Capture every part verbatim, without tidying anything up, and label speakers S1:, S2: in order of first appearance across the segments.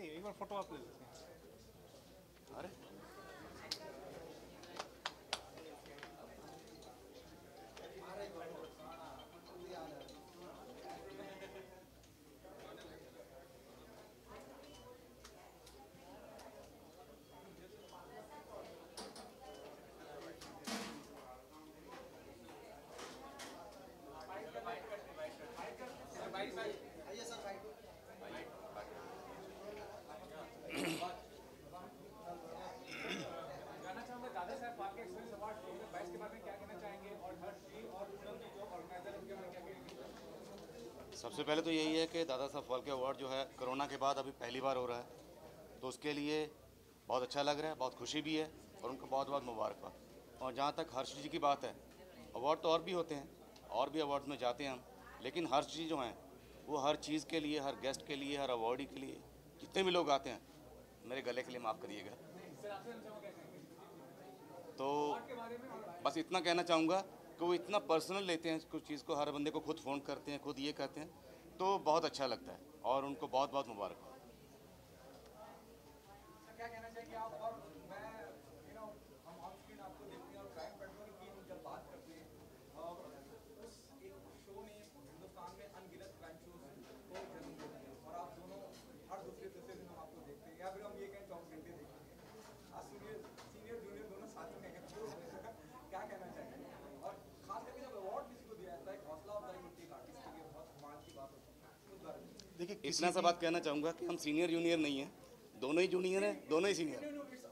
S1: नहीं, एक बार फोटो आप ले लेते हैं।
S2: अरे
S1: जानना चाहूँगा दादा साहब फाल्के एक्सीलेंस अवार्ड दो हज़ार बाईस के बारे में क्या कहना चाहेंगे, और हर्ष जी और पूनम जी जो ऑर्गेनाइजर उनके बारे में क्या कहेंगे?
S2: सबसे पहले तो यही है कि दादा साहब फाल्के अवार्ड जो है कोरोना के बाद अभी पहली बार हो रहा है, तो उसके लिए बहुत अच्छा लग रहा है, बहुत खुशी भी है और उनको बहुत बहुत मुबारकबाद। और जहाँ तक हर्ष जी की बात है, अवार्ड तो और भी होते हैं, और भी अवार्ड में जाते हैं हम, लेकिन हर्ष जी जो हैं वो हर चीज़ के लिए, हर गेस्ट के लिए, हर अवार्डी के लिए, जितने भी लोग आते हैं, मेरे गले के लिए माफ़ करिएगा, तो बस इतना कहना चाहूँगा कि वो इतना पर्सनल लेते हैं कुछ चीज़ को, हर बंदे को खुद फ़ोन करते हैं, खुद ये कहते हैं, तो बहुत अच्छा लगता है और उनको बहुत बहुत मुबारक।
S1: क्या कहना चाहेंगे आप? और मैं यू नो हम ऑन स्क्रीन आपको देखते हैं और क्राइम पेट्रोल की जब बात करते हैं, और उस एक शो ने हिंदुस्तान में अनगिनत क्राइम शोज को जन्म दिया है, और आप दोनों हर दूसरे तीसरे दिन हम आपको देखते हैं, या फिर हम ये कहें चौबीस घंटे देखते हैं। आज सीनियर सीनियर जूनियर दोनों साथ में हैं, तो क्या कहना चाहेंगे? और खास करके जब अवार्ड किसी को दिया जाता है, एक हौसला अफजाई होती है आर्टिस्ट के लिए, बहुत कमाल की बात होती है। उस बारे में
S2: देखिए, इतना सा बात कहना चाहूँगा कि हम सीनियर जूनियर नहीं हैं, दोनों ही जूनियर हैं, दोनों ही सीनियर।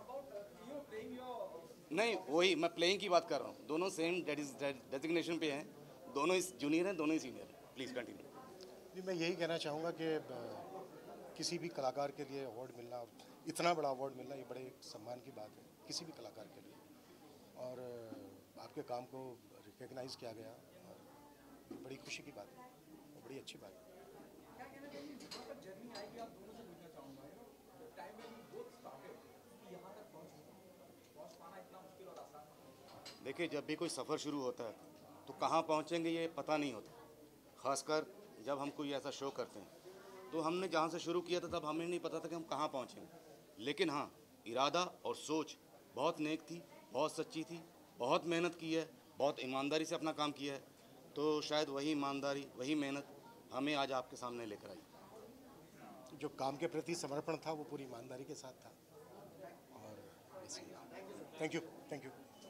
S2: नहीं, वही मैं प्लेइंग की बात कर रहा हूँ, दोनों सेम डेजिग्नेशन पे हैं, दोनों ही जूनियर हैं, दोनों ही सीनियर हैं। Please continue.
S3: जी, मैं यही कहना चाहूँगा कि किसी भी कलाकार के लिए अवार्ड मिलना, और इतना बड़ा अवार्ड मिलना, ये बड़े सम्मान की बात है किसी भी कलाकार के लिए, और आपके काम को रिकग्नाइज़ किया गया, और बड़ी खुशी की बात है और बड़ी अच्छी बात है।
S1: क्या कहना चाहिए जहाँ तक जर्नी आएगी, आप दोनों से पूछना चाहूँगा, यू नो टाइम में बोथ स्टार्टेड यहाँ तक पहुँच पहुँच पाना इतना मुश्किल और आसान?
S2: देखिए, जब भी कोई सफ़र शुरू होता है तो कहाँ पहुँचेंगे ये पता नहीं होता, ख़ासकर जब हम कोई ऐसा शो करते हैं, तो हमने जहाँ से शुरू किया था तब हमें नहीं पता था कि हम कहाँ पहुँचेंगे, लेकिन हाँ, इरादा और सोच बहुत नेक थी, बहुत सच्ची थी, बहुत मेहनत की है, बहुत ईमानदारी से अपना काम किया है, तो शायद वही ईमानदारी, वही मेहनत हमें आज आपके सामने लेकर आई।
S3: जो काम के प्रति समर्पण था वो पूरी ईमानदारी के साथ था, और थैंक यू थैंक यू।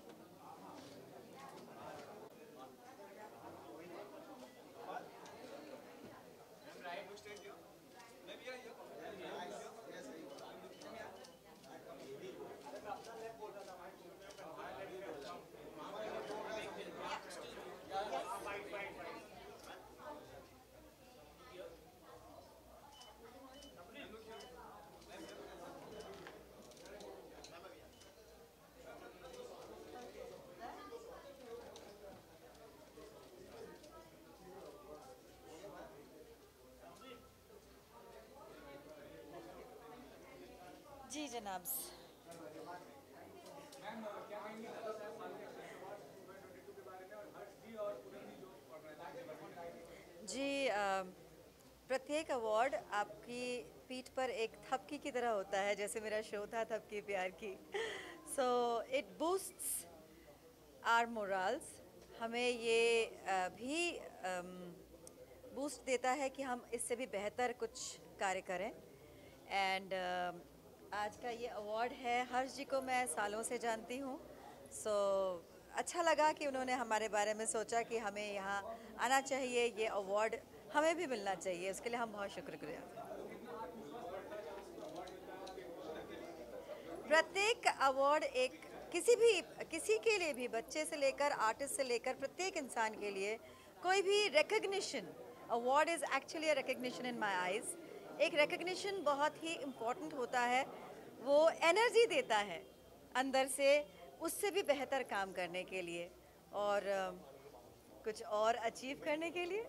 S4: जी जनाब। जी, प्रत्येक अवार्ड आपकी पीठ पर एक थपकी की तरह होता है, जैसे मेरा शो था थपकी प्यार की। So it boosts our morals, हमें ये uh, भी बूस्ट um, देता है कि हम इससे भी बेहतर कुछ कार्य करें। एंड uh, आज का ये अवार्ड है, हर्ष जी को मैं सालों से जानती हूँ, सो so, अच्छा लगा कि उन्होंने हमारे बारे में सोचा कि हमें यहाँ आना चाहिए, ये अवार्ड हमें भी मिलना चाहिए, उसके लिए हम बहुत शुक्रगुजार। प्रत्येक अवार्ड एक किसी भी किसी के लिए भी, बच्चे से लेकर आर्टिस्ट से लेकर प्रत्येक इंसान के लिए कोई भी recognition, award is actually a recognition in my eyes. एक रिकग्निशन बहुत ही इम्पोर्टेंट होता है, वो एनर्जी देता है अंदर से उससे भी बेहतर काम करने के लिए और uh, कुछ और अचीव करने के लिए।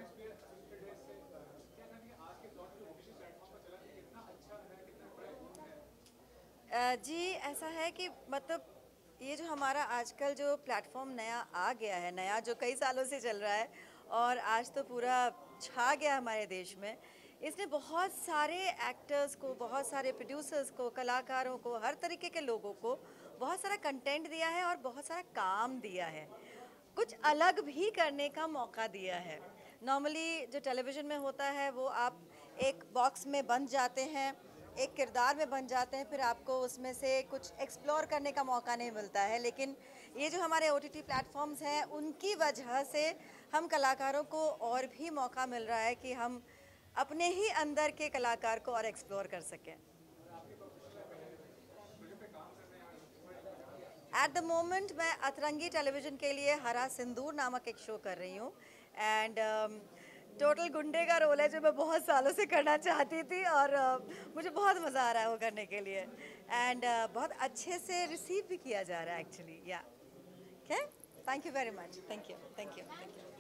S4: uh, जी ऐसा है कि मतलब ये जो हमारा आजकल जो प्लेटफॉर्म नया आ गया है, नया जो कई सालों से चल रहा है और आज तो पूरा छा गया हमारे देश में, इसने बहुत सारे एक्टर्स को, बहुत सारे प्रोड्यूसर्स को, कलाकारों को, हर तरीके के लोगों को बहुत सारा कंटेंट दिया है और बहुत सारा काम दिया है, कुछ अलग भी करने का मौका दिया है। नॉर्मली जो टेलीविज़न में होता है वो आप एक बॉक्स में बंध जाते हैं, एक किरदार में बन जाते हैं, फिर आपको उसमें से कुछ एक्सप्लोर करने का मौका नहीं मिलता है। लेकिन ये जो हमारे ओ टी टी प्लेटफॉर्म्स हैं उनकी वजह से हम कलाकारों को और भी मौका मिल रहा है कि हम अपने ही अंदर के कलाकार को और एक्सप्लोर कर सकें। एट द मोमेंट मैं अतरंगी टेलीविज़न के लिए हरा सिंदूर नामक एक शो कर रही हूँ एंड टोटल गुंडे का रोल है जो मैं बहुत सालों से करना चाहती थी और uh, मुझे बहुत मज़ा आ रहा है वो करने के लिए एंड uh, बहुत अच्छे से रिसीव भी किया जा रहा है actually. Yeah okay, thank you very much, thank you thank you thank you.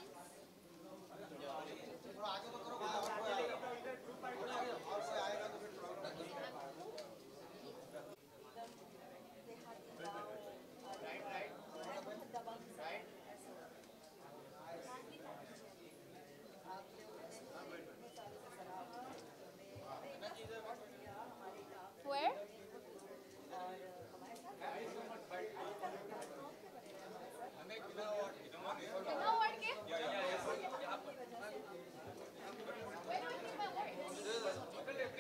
S5: Where? कितना award के? When will be my award?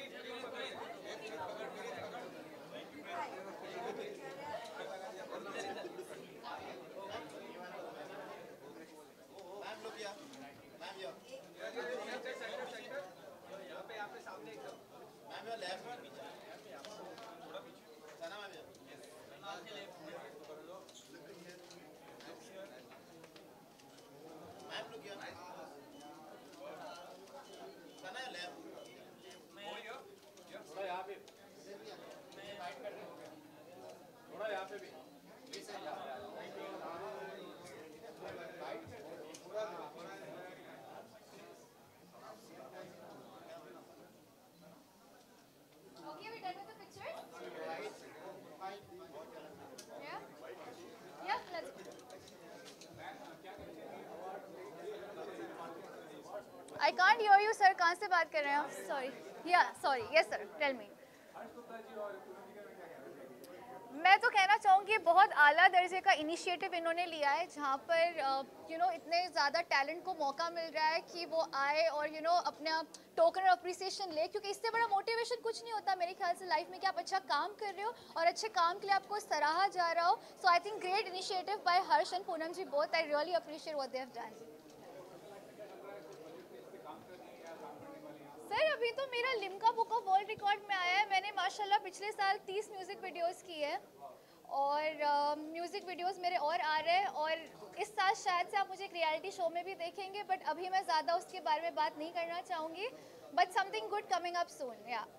S5: Okay, we're done with the pictures? Yeah? Yeah, let's go. I can't hear you, sir. कहाँ से बात कर रहे हैं आप? Sorry. Yeah, sorry. Yes, sir. Tell me. मैं तो कहना चाहूँगी बहुत आला दर्जे का इनिशिएटिव इन्होंने लिया है जहाँ पर यू नो इतने ज़्यादा टैलेंट को मौका मिल रहा है कि वो आए और यू you नो know, अपने आप टोकन अप्रिसिएशन ले, क्योंकि इससे बड़ा मोटिवेशन कुछ नहीं होता मेरे ख्याल से लाइफ में कि आप अच्छा काम कर रहे हो और अच्छे काम के लिए आपको सराहा जा रहा हो। So I think great initiative by Harsh and Poonam ji both. I really appreciate what they have done. Sir अभी तो मेरा Limca book of world record में आया है। मैंने माशाल्लाह पिछले साल तीस म्यूज़िक वीडियोस की है और म्यूज़िक uh, वीडियोस मेरे और आ रहे हैं और इस साल शायद से आप मुझे एक रियलिटी शो में भी देखेंगे, बट अभी मैं ज़्यादा उसके बारे में बात नहीं करना चाहूँगी। But something good coming up soon. Yeah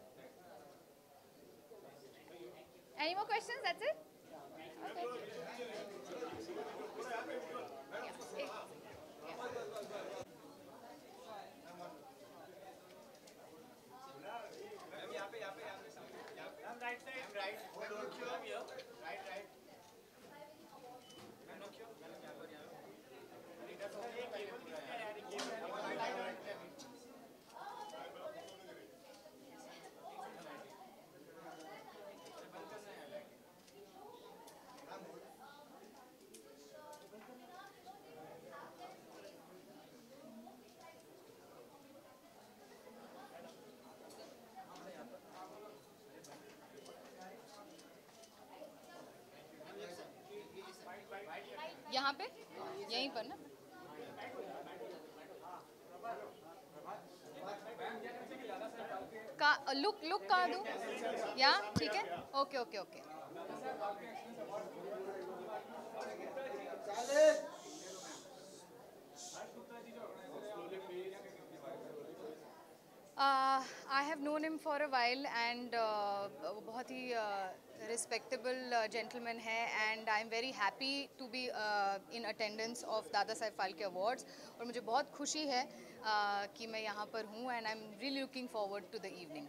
S5: any more questions? That's it? Okay. यहाँ पे यहीं पर ना? का लुक लुक कहाँ दूँ? यहाँ ठीक है। Okay okay okay. I have known him for a while and बहुत ही रिस्पेक्टेबल जेंटलमैन है and I am very happy to be in attendance of Dada Saheb Phalke awards. और मुझे बहुत खुशी है uh, कि मैं यहाँ पर हूँ and I am really looking forward to the evening.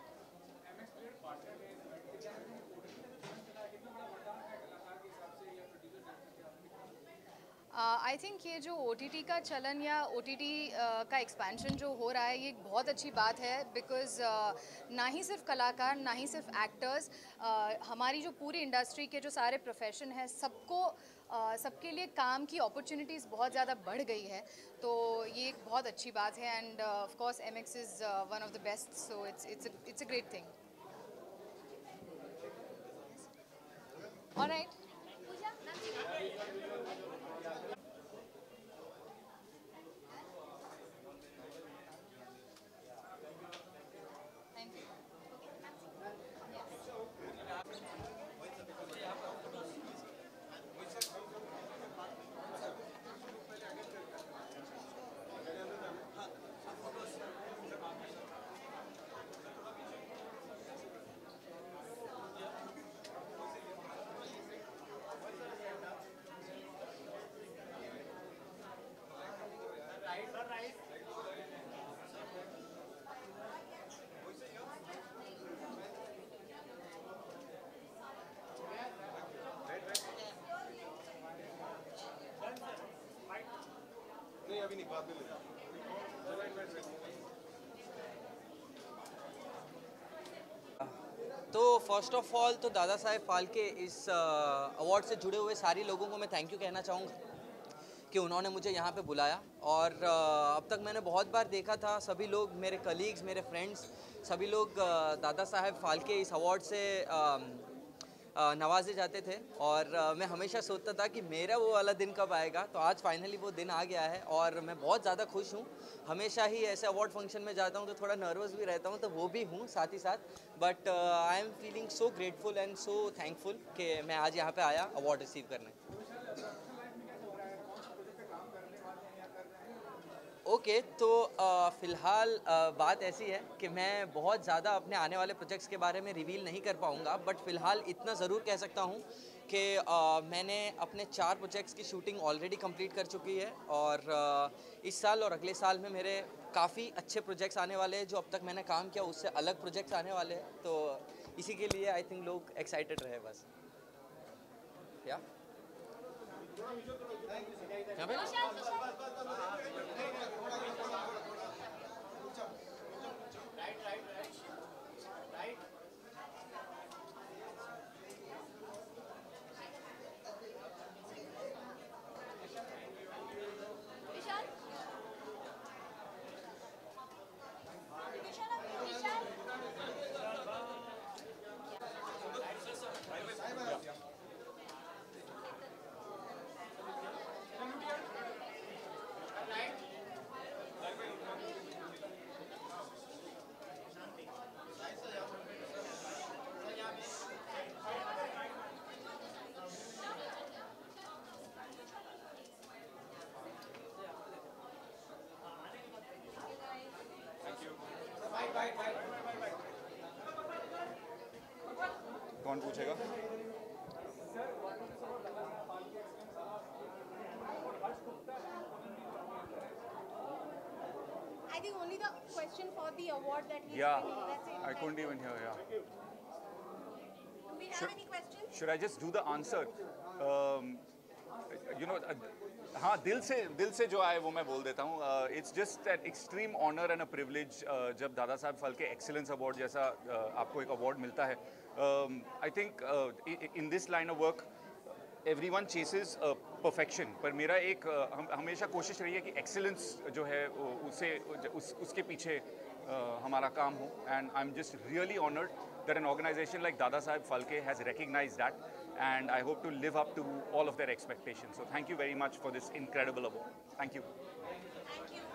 S6: I think ये जो ओ टी टी का चलन या ओ टी टी का एक्सपेंशन जो हो रहा है ये एक बहुत अच्छी बात है, बिकॉज ना ही सिर्फ कलाकार ना ही सिर्फ एक्टर्स, हमारी जो पूरी इंडस्ट्री के जो सारे प्रोफेशन है सबको uh, सबके लिए काम की अपॉर्चुनिटीज़ बहुत ज़्यादा बढ़ गई है, तो ये एक बहुत अच्छी बात है। And of course M X is one of the best, so it's it's it's a great thing. Alright,
S1: नहीं अभी नहीं, बाद में ले
S7: तो फर्स्ट ऑफ ऑल तो दादा साहेब फाल्के इस अवार्ड से जुड़े हुए सारे लोगों को मैं थैंक यू कहना चाहूँगा कि उन्होंने मुझे यहाँ पे बुलाया। और अब तक मैंने बहुत बार देखा था सभी लोग, मेरे कलीग्स, मेरे फ्रेंड्स, सभी लोग दादा साहेब फाल्के इस अवार्ड से नवाजे जाते थे, और मैं हमेशा सोचता था कि मेरा वो वाला दिन कब आएगा। तो आज फाइनली वो दिन आ गया है और मैं बहुत ज़्यादा खुश हूँ। हमेशा ही ऐसे अवार्ड फंक्शन में जाता हूँ तो थोड़ा नर्वस भी रहता हूँ, तो वो भी हूँ साथ ही साथ, but I am feeling so grateful and so thankful कि मैं आज यहाँ पे आया अवार्ड रिसीव करने। ओके okay, तो फ़िलहाल बात ऐसी है कि मैं बहुत ज़्यादा अपने आने वाले प्रोजेक्ट्स के बारे में रिवील नहीं कर पाऊँगा, बट फ़िलहाल इतना ज़रूर कह सकता हूँ कि मैंने अपने चार प्रोजेक्ट्स की शूटिंग ऑलरेडी कंप्लीट कर चुकी है, और आ, इस साल और अगले साल में मेरे काफ़ी अच्छे प्रोजेक्ट्स आने वाले हैं। जो अब तक मैंने काम किया उससे अलग प्रोजेक्ट्स आने वाले हैं, तो इसी के लिए आई थिंक लोग एक्साइटेड रहे बस। या यहाँ पे
S8: कौन पूछेगा?
S9: I think only the question for the award that he's
S8: Yeah,
S9: winning, that's it.
S8: I couldn't even hear. Yeah.
S9: Do we have
S8: Should-
S9: any questions?
S8: Should I just do the answer? Um, you know, uh, हाँ दिल से दिल से जो आए वो मैं बोल देता हूँ। It's just an extreme honour and a privilege जब दादा साहब फाल्के एक्सीलेंस अवार्ड जैसा uh, आपको एक अवार्ड मिलता है। I think in this line of work everyone chases perfection, पर मेरा एक uh, हम, हमेशा कोशिश रही है कि एक्सीलेंस जो है वो उसे उस, उसके पीछे uh, हमारा काम हो। And I am just really honoured that an organization like Dada Saheb Phalke has recognized that, and I hope to live up to all of their expectations. So thank you very much for this incredible award. Thank you.
S9: Thank you.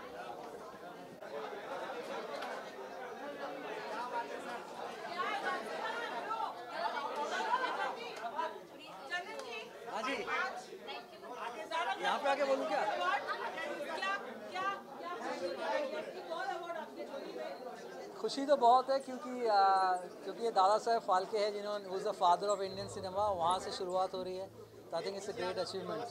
S7: हाँ जी, यहाँ पे आके बोलूँ क्या?
S10: खुशी तो बहुत है क्योंकि आ, क्योंकि ये दादा साहेब फाल्के है जिन्होंने was the father of Indian cinema, वहाँ से शुरुआत हो रही है, तो I think it's a great achievement.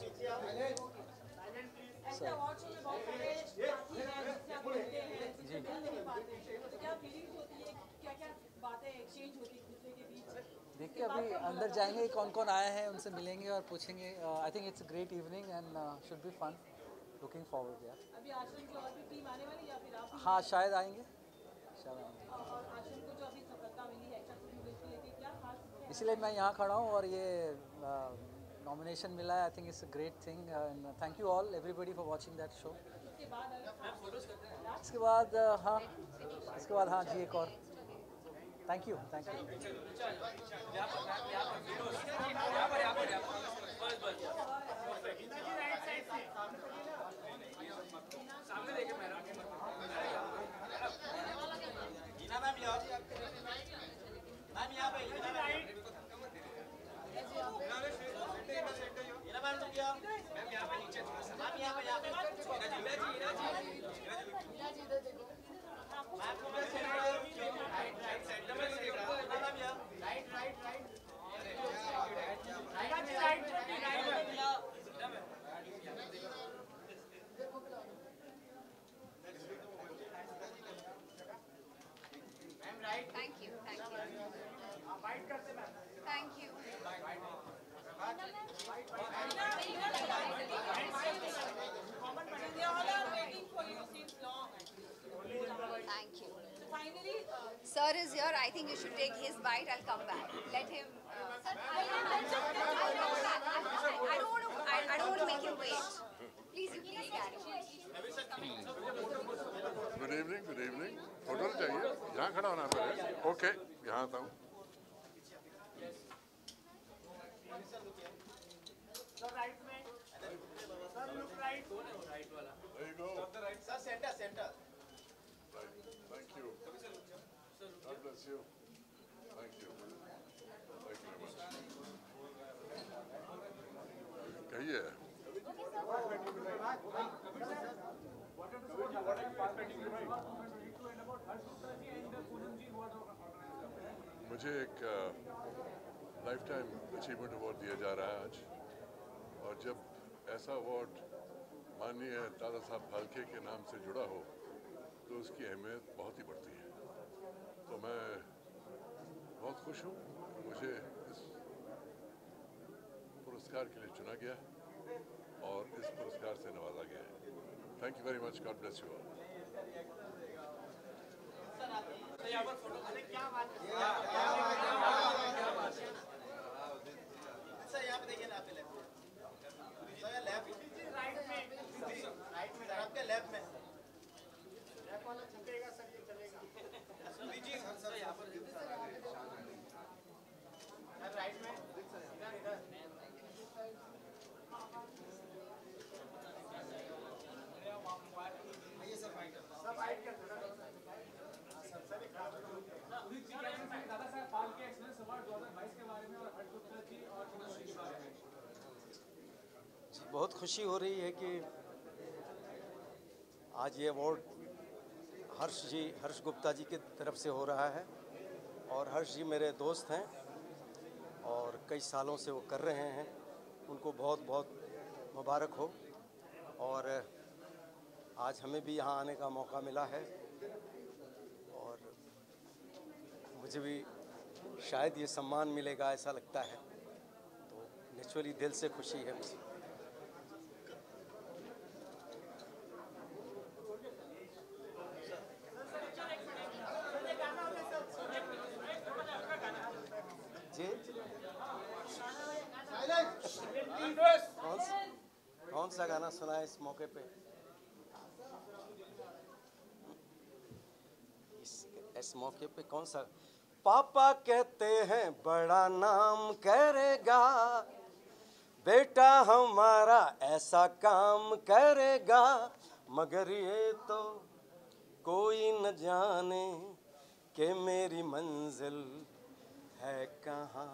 S10: जी देखिए अभी अंदर जाएंगे, कौन कौन आए हैं उनसे मिलेंगे और पूछेंगे. I think it's great evening and should be fun. Looking forward यार.
S11: अभी आश्रम की और भी टीम आने वाली या फिर आप?
S10: हाँ शायद आएंगे, शायद आएंगे.
S11: और आश्रम को जो अभी सफलता मिली है एक्स्ट्रा सर्टिफिकेट लेके, क्या खास?
S10: इसलिए मैं यहाँ खड़ा हूँ और ये नॉमिनेशन uh, मिला है. I think it's a great thing and thank you all everybody for watching that show.
S11: इसके बाद
S10: इसके बाद uh, हाँ इसके बाद हाँ जी एक और. Thank you thank you.
S5: Thank you, thank you. Thank you. Thank you.
S11: finally, uh,
S5: Sir is here. I think you should take his bite. I'll come back. Let him. Uh, I don't want to. I, I don't want to make him wait. Please, you please carry.
S12: Good evening good evening. Photo चाहिए, यहाँ खड़ा होना पड़ेगा. Okay यहाँ आता हूँ. There you go.
S1: Sir, center, center.
S12: Right. Thank you. God bless you. Thank you. Thank you very much. कहिए. मुझे एक लाइफ टाइम अचीवमेंट अवार्ड दिया जा रहा है आज, और जब ऐसा अवार्ड माननीय दादा साहब फाल्के के नाम से जुड़ा हो तो उसकी अहमियत बहुत ही बढ़ती है. तो मैं बहुत खुश हूँ कि मुझे इस पुरस्कार के लिए चुना गया और इस पुरस्कार से नवाजा गया है. Thank you very much. God bless you all.
S1: यहाँ पे देखिए ना, आपके लेफ्ट में, लेफ्ट राइट में, राइट में आपके लेफ्ट में. लेफ्ट वाला छपेगा सर, ये चलेगा. लीजिए सर, यहाँ पर सर राइट में, इधर इधर. आइए सर, फाइट सब फाइट कर दो. दादा साहब फाल्के एक्सीलेंस अवार्ड दो हज़ार बाईस के बारे में और हर्ष गुप्ता जी और मनोज के बारे में
S13: बहुत खुशी हो रही है कि आज ये अवार्ड हर्ष जी हर्ष गुप्ता जी की तरफ से हो रहा है. और हर्ष जी मेरे दोस्त हैं और कई सालों से वो कर रहे हैं. उनको बहुत बहुत मुबारक हो. और आज हमें भी यहाँ आने का मौका मिला है और मुझे भी शायद ये सम्मान मिलेगा ऐसा लगता है. तो नेचुरली दिल से खुशी है मुझे. जी कौन सा कौन सा गाना सुना है इस मौके पे? इस इस मौके पे कौन सा? पापा कहते हैं बड़ा नाम करेगा, बेटा हमारा ऐसा काम करेगा, मगर ये तो कोई न जाने कि मेरी मंजिल है कहाँ.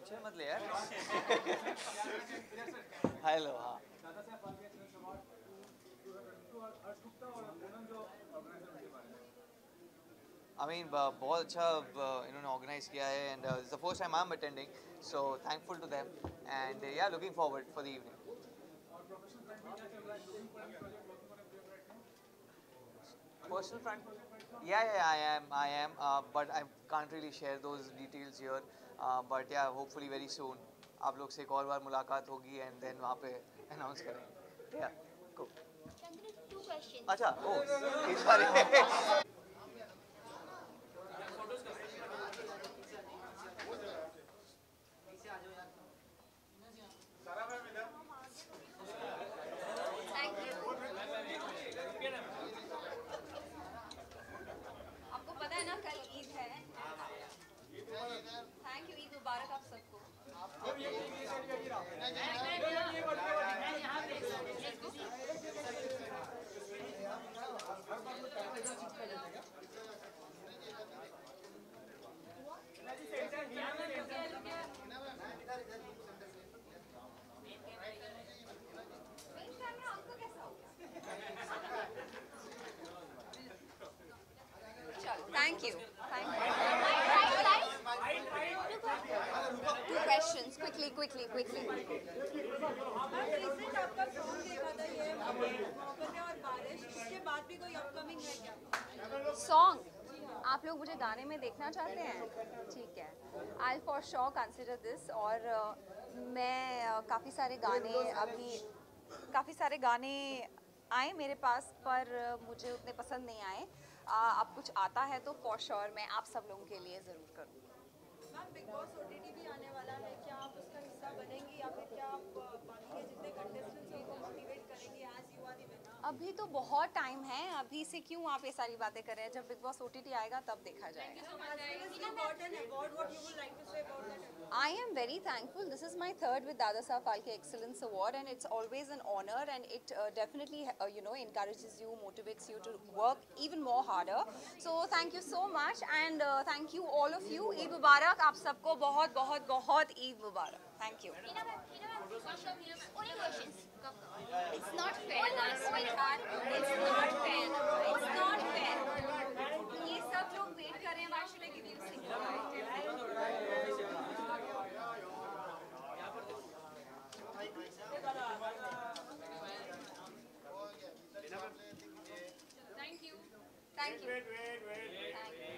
S14: पिक्चर मत ले यार। हेलो हाँ। I mean बहुत अच्छा इन्होंने ऑर्गेनाइज किया है and it's the first time I am attending, so thankful to them and yeah looking forward for the evening. Personal front, yeah, yeah, I am, I am, uh, but I can't really share those details here. Uh, but yeah, hopefully very soon आप लोग से एक और बार मुलाकात होगी and then वहाँ पे announce करेंगे। Yeah, cool.
S9: Two questions.
S14: अच्छा, oh, इस बारे
S4: आपको पता है ना कल ईद है। थैंक यू, ईद मुबारक आप सबको। Thank you. Thank you. Two questions, quickly, quickly, quickly.
S11: Recent आपका सॉन्ग देखा था ये मोहब्बतें और बारिश, इसके बाद भी कोई अपकमिंग है क्या?
S6: सॉन्ग आप लोग मुझे गाने में देखना चाहते हैं? ठीक है, I for sure consider this. और uh, मैं uh, काफ़ी सारे गाने अभी काफ़ी सारे गाने आए मेरे पास, पर uh, मुझे उतने पसंद नहीं आए। uh, अब कुछ आता है तो फॉर श्योर मैं आप सब लोगों के लिए ज़रूर करूँगी।
S11: मैम बिग बॉस ओटीटी भी आने वाला है, क्या आप उसका हिस्सा बनेंगी या फिर क्या आप बाकी के जितने कंटेस्टेंट्स हैं उनको मोटिवेट करेंगी as you are the winner?
S6: अभी तो बहुत टाइम है, अभी से क्यों आप ये सारी बातें कर रहे हैं? जब बिग बॉस ओटीटी आएगा तब देखा जाएगा। I am very thankful. This is my third with Dada Saab Phalke Excellence Award, and it's always an honor, and it uh, definitely uh, you know encourages you, motivates you to work even more harder. So thank you so much, and uh, thank you all of you. Eid Mubarak, आप सबको बहुत बहुत बहुत Eid Mubarak. Thank you.
S9: Only questions. It's not fair, ना sweetheart. It's not fair. It's not fair.
S4: ये सब लोग wait कर रहे हैं। Why should I give you a single? Thank you. Thank you. Wait, wait, wait. Thank you.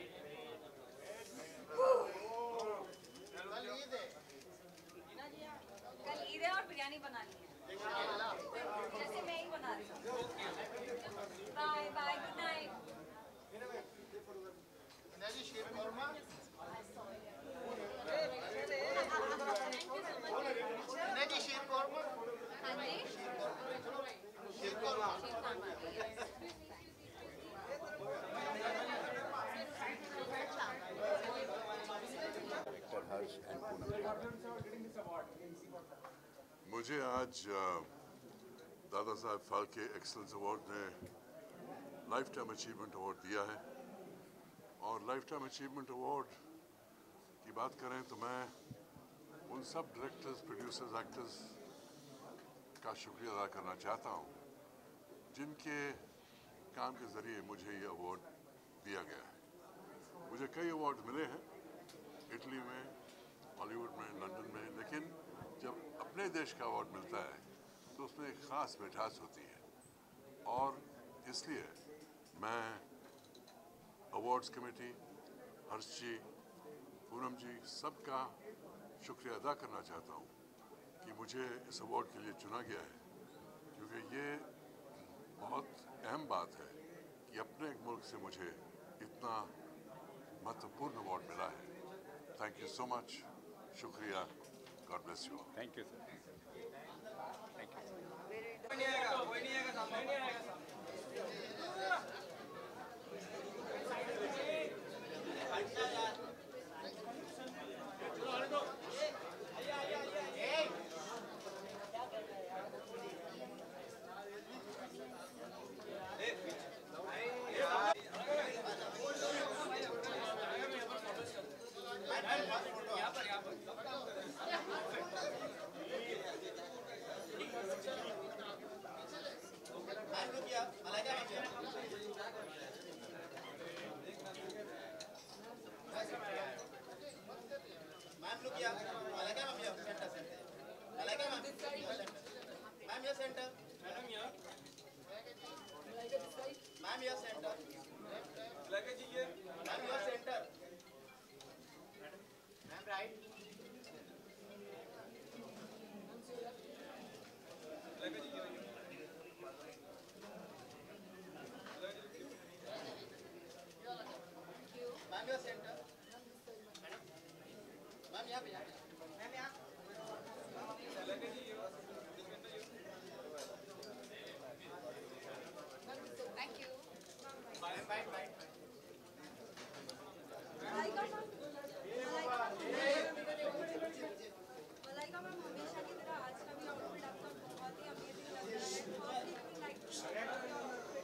S4: कल ईद है और बिरयानी बनानी है, जैसे मैं ही बना रही हूँ। Bye bye, good night.
S12: मुझे आज दादा साहब फाल्के एक्सेलेंस अवार्ड ने लाइफ टाइम अचीवमेंट अवार्ड दिया है। और लाइफ टाइम अचीवमेंट अवार्ड की बात करें तो मैं उन सब डायरेक्टर्स, प्रोड्यूसर्स, एक्टर्स का शुक्रिया अदा करना चाहता हूँ जिनके काम के ज़रिए मुझे ये अवार्ड दिया गया है। मुझे कई अवार्ड मिले हैं इटली में, हॉलीवुड में, लंदन में, लेकिन जब अपने देश का अवार्ड मिलता है तो उसमें एक ख़ास मिठास होती है। और इसलिए मैं अवार्ड्स कमेटी, हर्ष जी, पूनम जी, सबका शुक्रिया अदा करना चाहता हूँ कि मुझे इस अवार्ड के लिए चुना गया है, क्योंकि ये बहुत अहम बात है कि अपने एक मुल्क से मुझे इतना महत्वपूर्ण अवार्ड मिला है। थैंक यू सो मच, शुक्रिया, God bless you.
S8: Thank you sir. Thank you.
S1: कोई नहीं आएगा, कोई नहीं आएगा, कोई नहीं आएगा। यहाँ पर यहाँ पर
S11: मलाइका मैम, हमेशा की तरह आज का भी आउटफिट आपका बहुत ही अमेजिंग लग रहा है। How do you like to share your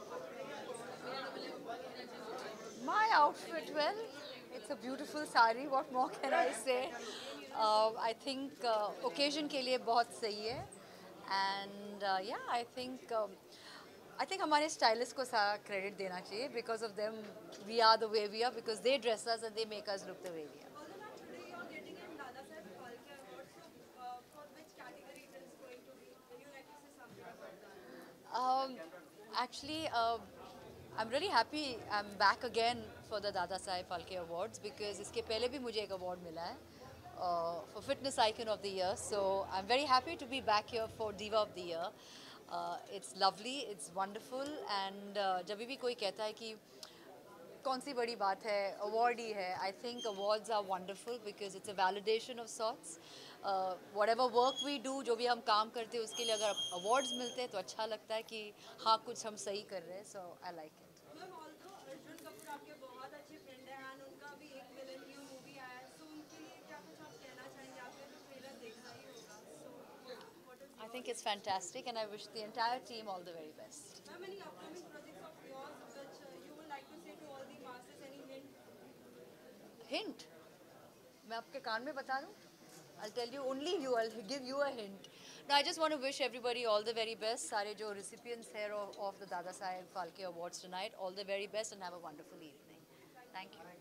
S11: outfit?
S4: My outfit, well, it's a beautiful sari. What more can I say? Uh, I think uh, occasion के लिए बहुत सही है. And uh, yeah, I think um, I think हमारे stylist को सारा credit देना चाहिए. Because of them, we are the way we are. Because they dress us and they make us look the way we are.
S11: Although ma'am, today you are getting in Dada Saheb Phalke Award, so uh, for which category it is going to be? Will you like to say something about that?
S4: Um, actually, uh, I'm really happy I'm back again for the Dada Saheb Phalke Awards because इसके पहले भी मुझे एक award मिला है uh, for Fitness Icon of the Year. So I'm very happy to be back here for Diva of the Year. Uh, it's lovely, it's wonderful, and uh, जब भी कोई कहता है कि कौन सी बड़ी बात है, award ही है, I think awards are wonderful because it's a validation of sorts. Uh, whatever work we do, जो भी हम काम करते हैं उसके लिए अगर awards मिलते हैं तो अच्छा लगता है कि हाँ कुछ हम सही कर रहे हैं. So I like it.
S11: Ma'am, although Arjun Kapoor आपके बहुत अच्छे फ्रेंड हैं and उनका भी एक विलन की मूवी आया है, so उनके लिए क्या कुछ आप कहना चाहेंगे? आपने तो ट्रेलर देखा ही होगा. So what is
S4: I think it's fantastic and I wish the entire team all the very best.
S11: ma'am, any upcoming projects of yours which uh, you would like to say to all the masses? Any hint?
S4: Hint? मैं आपके कान में बता दूँ? I'll tell you only you. I'll give you a hint. No, I just want to wish everybody all the very best. सारे जो recipients here of, of the Dada Saheb Phalke Awards tonight, all the very best and have a wonderful evening. Thank you.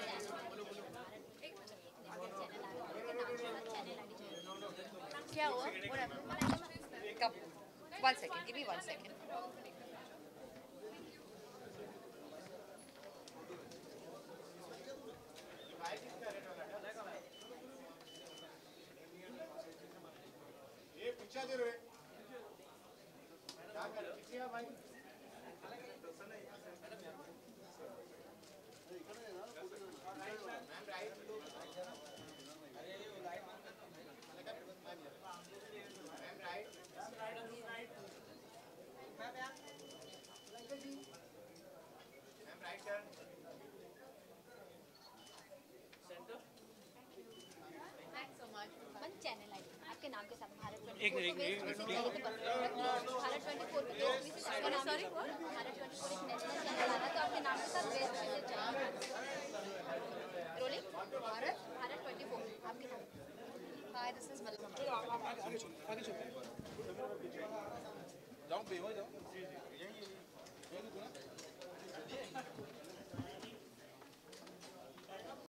S4: क्या हुआ? What happened? Come. One second. Give me one second.
S9: Channel आई आपके नाम के साथ भारत
S15: एक minute एक minute please
S9: Bharat twenty four पे तो प्लीज आपका नाम सॉरी भारत ट्वेंटी फोर एक नेशनल चैनल आ रहा तो आपके नाम के साथ बेस्ट मैसेज चाहिए rolling Bharat Bharat twenty four आपके नाम हाय दिस इज
S15: आगे चलो आगे चलो जाओ बेवा जाओ यही यही